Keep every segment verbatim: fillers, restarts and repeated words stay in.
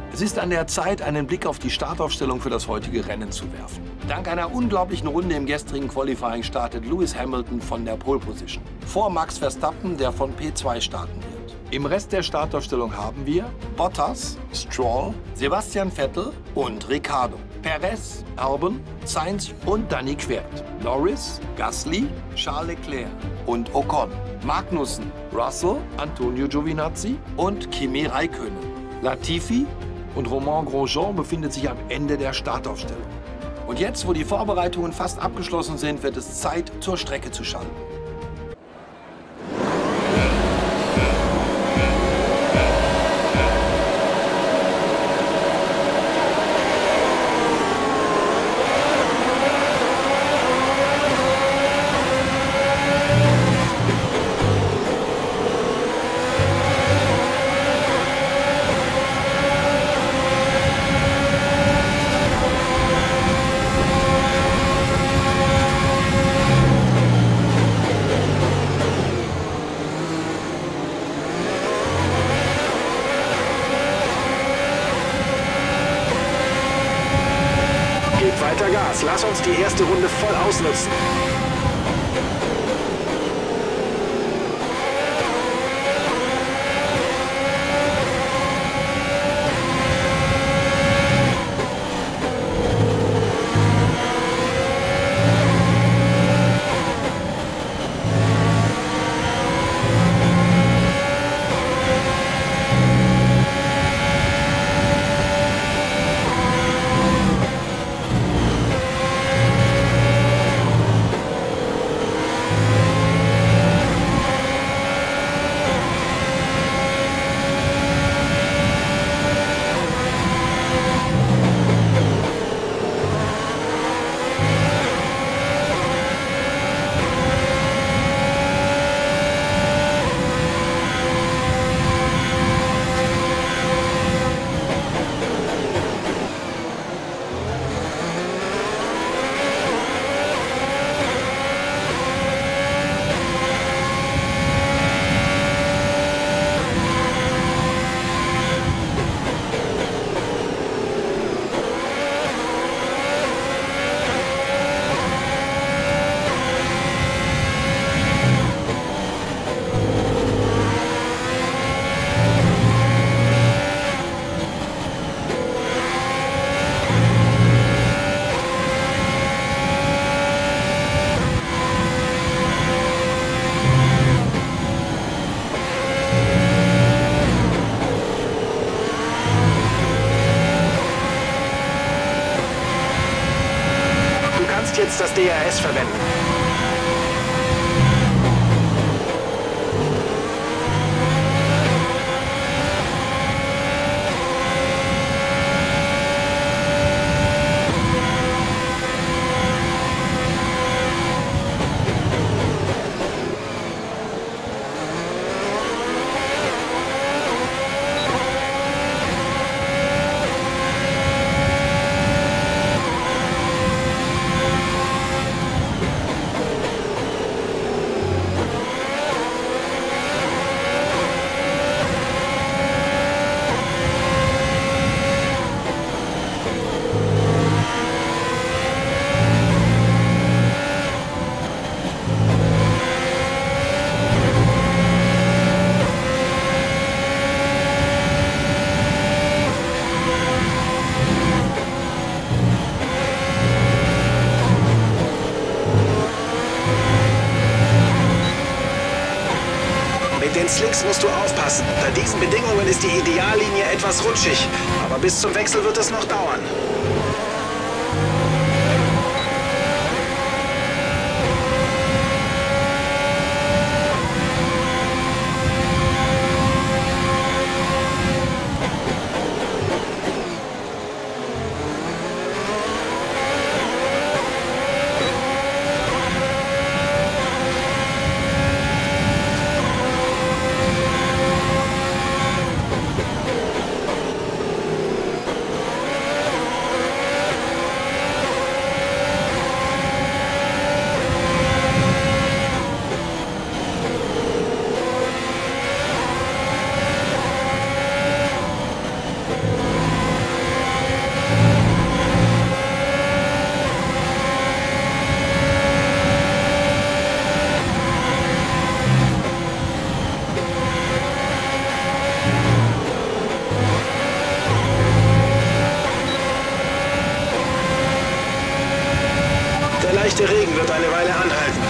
Es ist an der Zeit, einen Blick auf die Startaufstellung für das heutige Rennen zu werfen. Dank einer unglaublichen Runde im gestrigen Qualifying startet Lewis Hamilton von der Pole Position. Vor Max Verstappen, der von P zwei starten wird. Im Rest der Startaufstellung haben wir Bottas, Stroll, Sebastian Vettel und Ricciardo. Perez, Albon, Sainz und Danny Quert. Norris, Gasly, Charles Leclerc und Ocon. Magnussen, Russell, Antonio Giovinazzi und Kimi Räikkönen. Latifi und Romain Grosjean befindet sich am Ende der Startaufstellung. Und jetzt, wo die Vorbereitungen fast abgeschlossen sind, wird es Zeit, zur Strecke zu schalten. Weiter Gas. Lass uns die erste Runde voll ausnutzen. Jetzt das D R S verwenden. Mit den Slicks musst du aufpassen. Unter diesen Bedingungen ist die Ideallinie etwas rutschig. Aber bis zum Wechsel wird es noch dauern. wird eine Weile anhalten.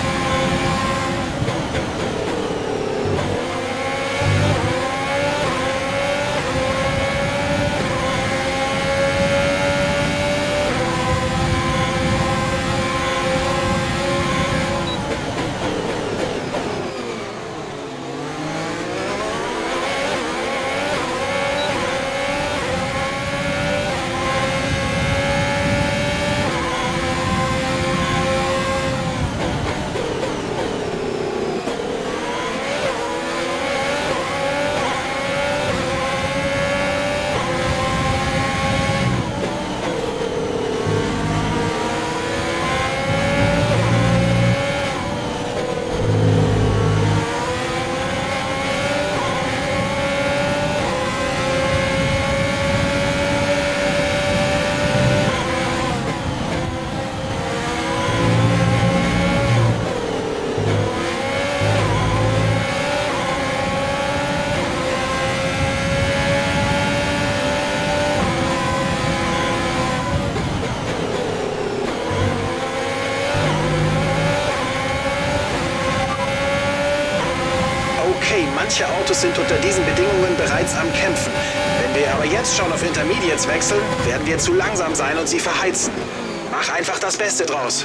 Manche Autos sind unter diesen Bedingungen bereits am Kämpfen. Wenn wir aber jetzt schon auf Intermediates wechseln, werden wir zu langsam sein und sie verheizen. Mach einfach das Beste draus.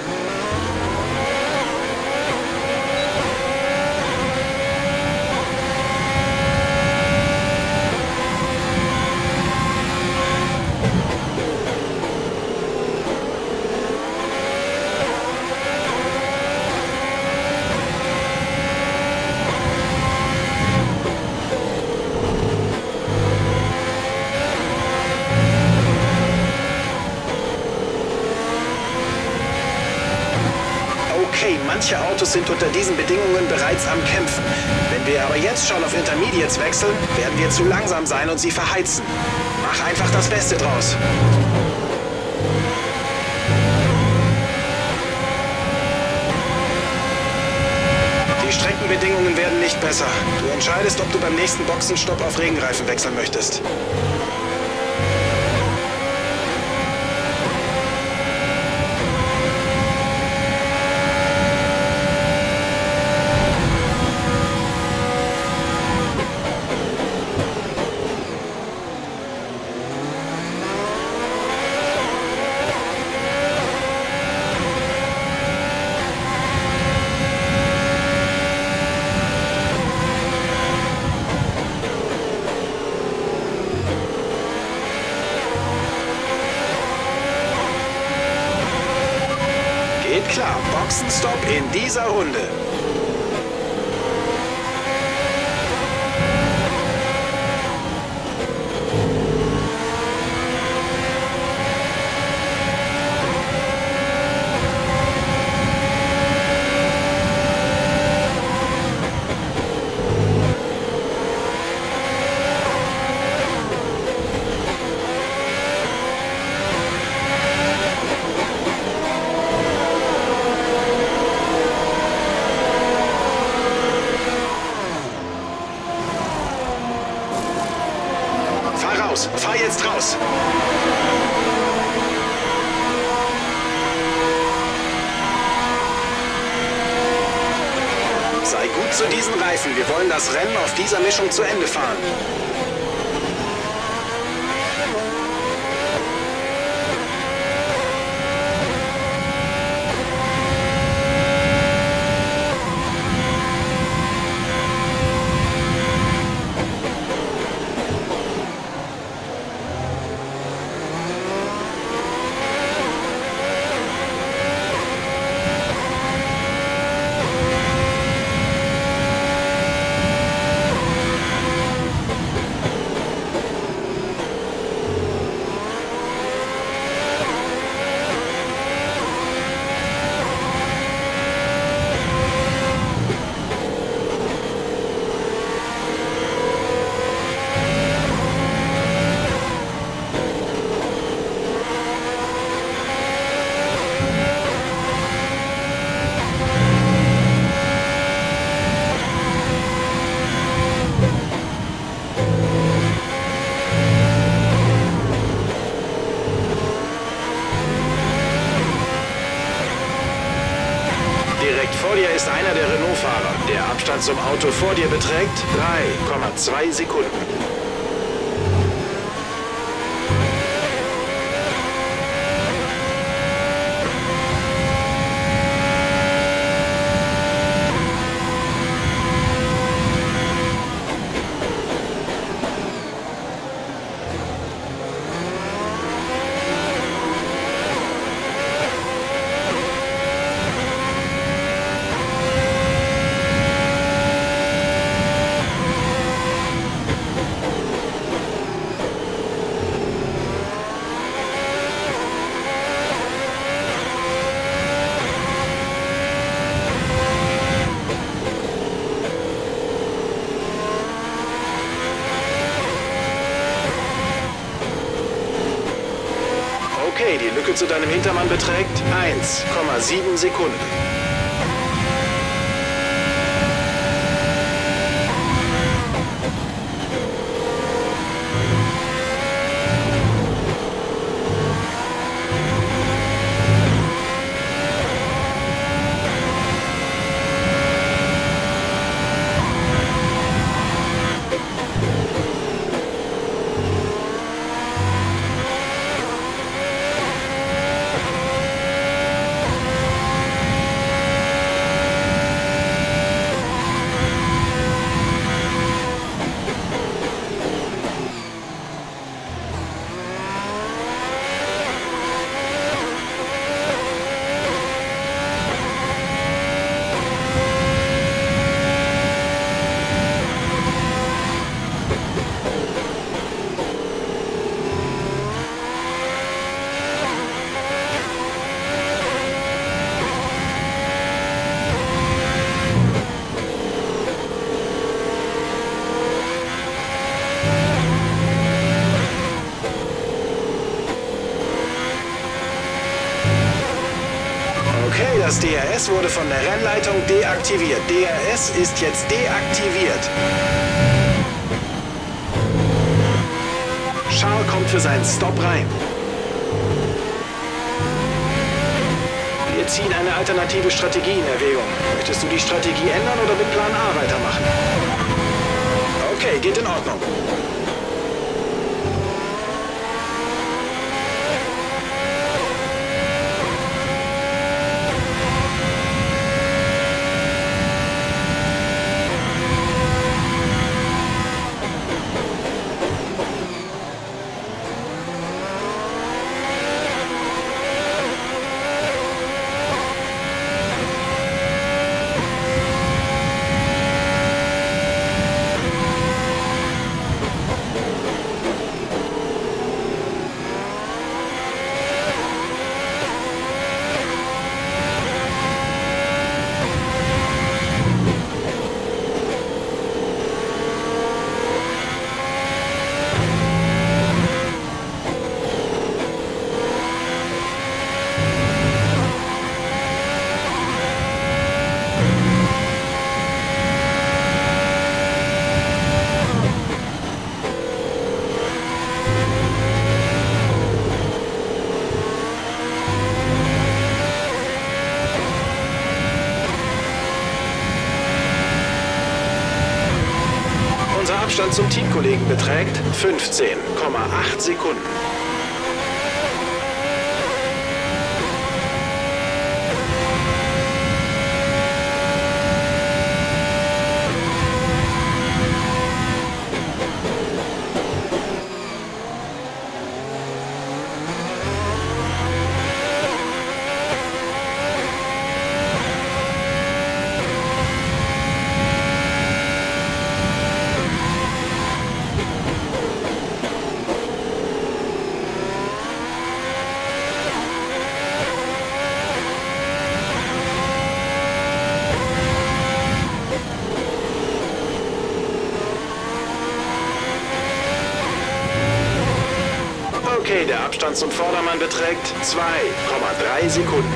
Okay, manche Autos sind unter diesen Bedingungen bereits am Kämpfen. Wenn wir aber jetzt schon auf Intermediates wechseln, werden wir zu langsam sein und sie verheizen. Mach einfach das Beste draus. Die Streckenbedingungen werden nicht besser. Du entscheidest, ob du beim nächsten Boxenstopp auf Regenreifen wechseln möchtest. Geht klar, Boxenstopp in dieser Runde. Fahr jetzt raus! Sei gut zu diesen Reifen. Wir wollen das Rennen auf dieser Mischung zu Ende fahren. Abstand zum Auto vor dir beträgt drei Komma zwei Sekunden. Okay, die Lücke zu deinem Hintermann beträgt eins Komma sieben Sekunden. Okay, das D R S wurde von der Rennleitung deaktiviert. D R S ist jetzt deaktiviert. Charles kommt für seinen Stop rein. Wir ziehen eine alternative Strategie in Erwägung. Möchtest du die Strategie ändern oder mit Plan A weitermachen? Okay, geht in Ordnung. Abstand zum Teamkollegen beträgt fünfzehn Komma acht Sekunden. Okay, der Abstand zum Vordermann beträgt zwei Komma drei Sekunden.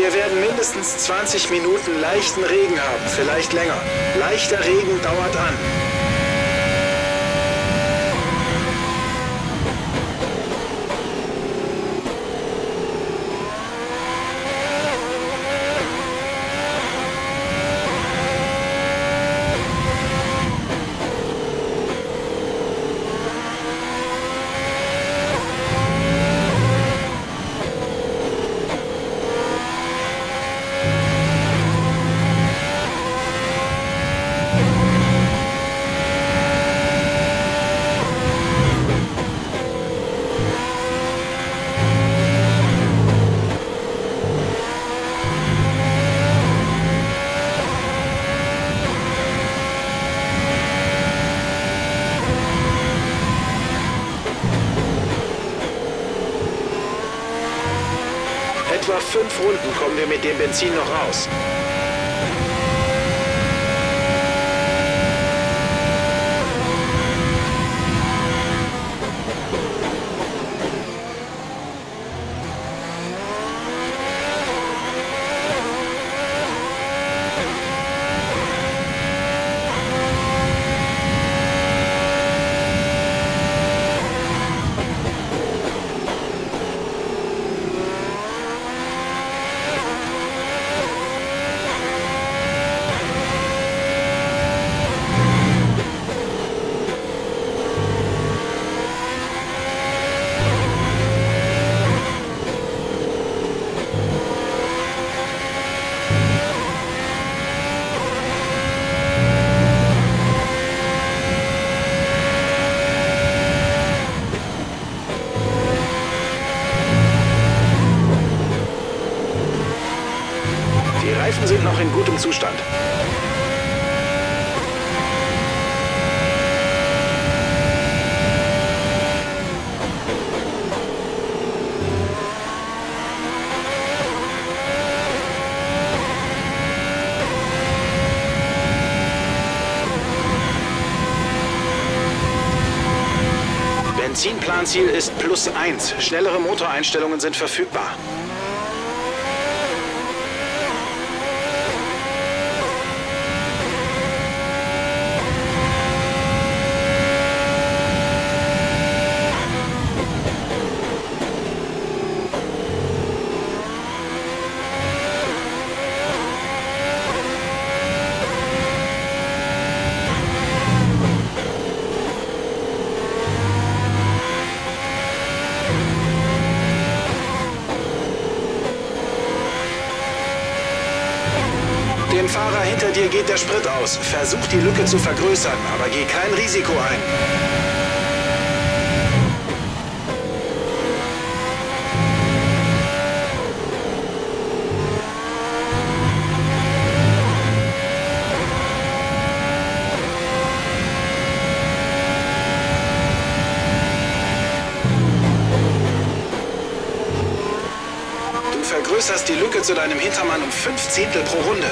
Wir werden mindestens zwanzig Minuten leichten Regen haben, vielleicht länger. Leichter Regen dauert an. Etwa fünf Runden kommen wir mit dem Benzin noch raus. Die Reifen sind noch in gutem Zustand. Benzinplanziel ist plus eins. Schnellere Motoreinstellungen sind verfügbar. Dem Fahrer hinter dir geht der Sprit aus. Versuch die Lücke zu vergrößern, aber geh kein Risiko ein. Du vergrößerst die Lücke zu deinem Hintermann um fünf Zehntel pro Runde.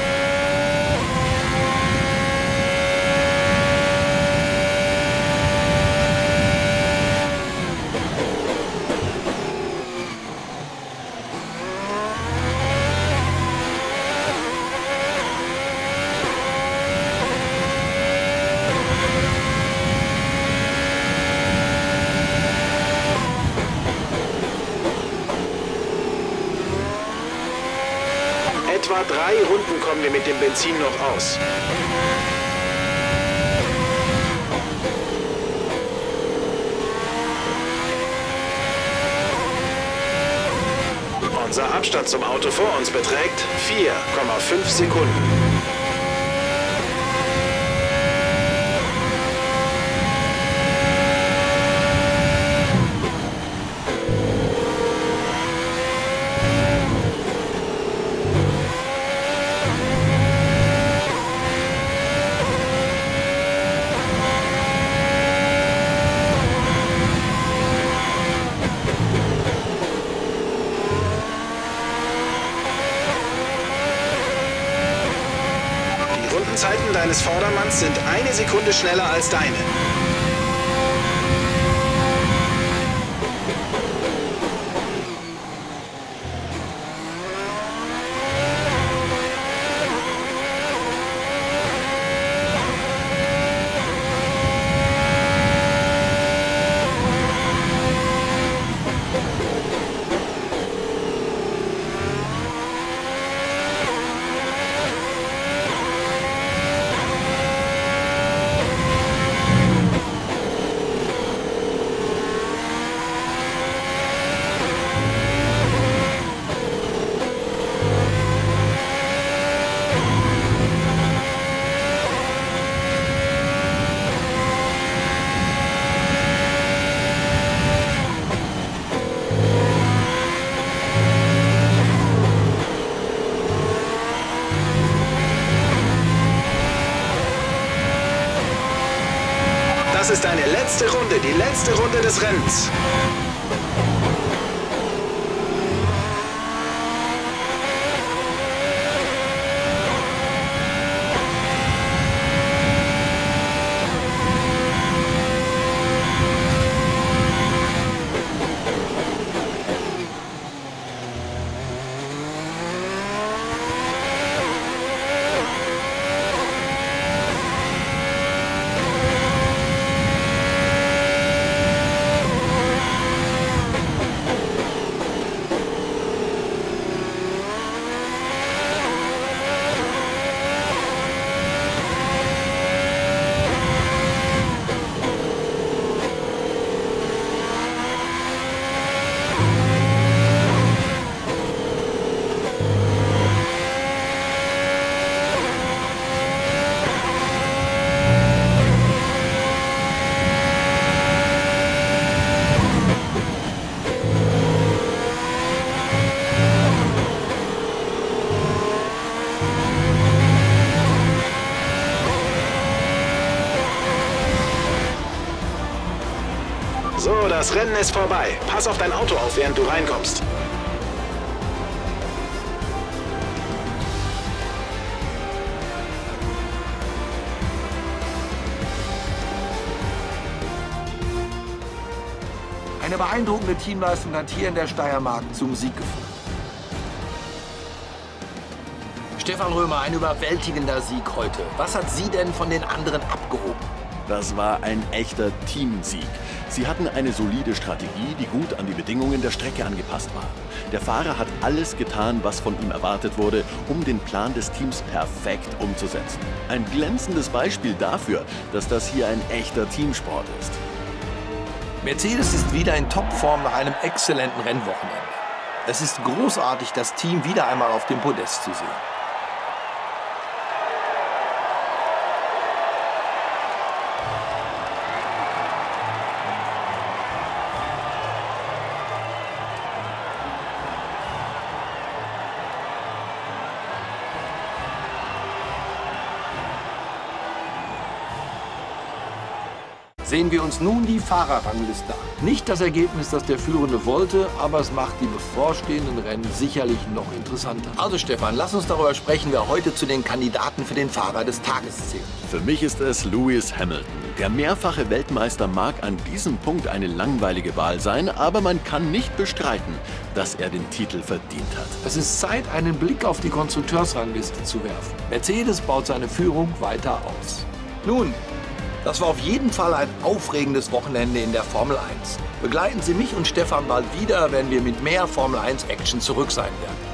Etwa drei Runden kommen wir mit dem Benzin noch aus. Unser Abstand zum Auto vor uns beträgt vier Komma fünf Sekunden. Die Rundenzeiten deines Vordermanns sind eine Sekunde schneller als deine. letzte Runde, die letzte Runde des Rennens. So, das Rennen ist vorbei. Pass auf dein Auto auf, während du reinkommst. Eine beeindruckende Teamleistung hat hier in der Steiermark zum Sieg geführt. Stefan Römer, ein überwältigender Sieg heute. Was hat Sie denn von den anderen abgehoben? Das war ein echter Teamsieg. Sie hatten eine solide Strategie, die gut an die Bedingungen der Strecke angepasst war. Der Fahrer hat alles getan, was von ihm erwartet wurde, um den Plan des Teams perfekt umzusetzen. Ein glänzendes Beispiel dafür, dass das hier ein echter Teamsport ist. Mercedes ist wieder in Topform nach einem exzellenten Rennwochenende. Es ist großartig, das Team wieder einmal auf dem Podest zu sehen. Sehen wir uns nun die Fahrerrangliste an. Nicht das Ergebnis, das der Führende wollte, aber es macht die bevorstehenden Rennen sicherlich noch interessanter. Also Stefan, lass uns darüber sprechen, wer heute zu den Kandidaten für den Fahrer des Tages zählt. Für mich ist es Lewis Hamilton. Der mehrfache Weltmeister mag an diesem Punkt eine langweilige Wahl sein, aber man kann nicht bestreiten, dass er den Titel verdient hat. Es ist Zeit, einen Blick auf die Konstrukteursrangliste zu werfen. Mercedes baut seine Führung weiter aus. Nun, das war auf jeden Fall ein aufregendes Wochenende in der Formel eins. Begleiten Sie mich und Stefan bald wieder, wenn wir mit mehr Formel eins Action zurück sein werden.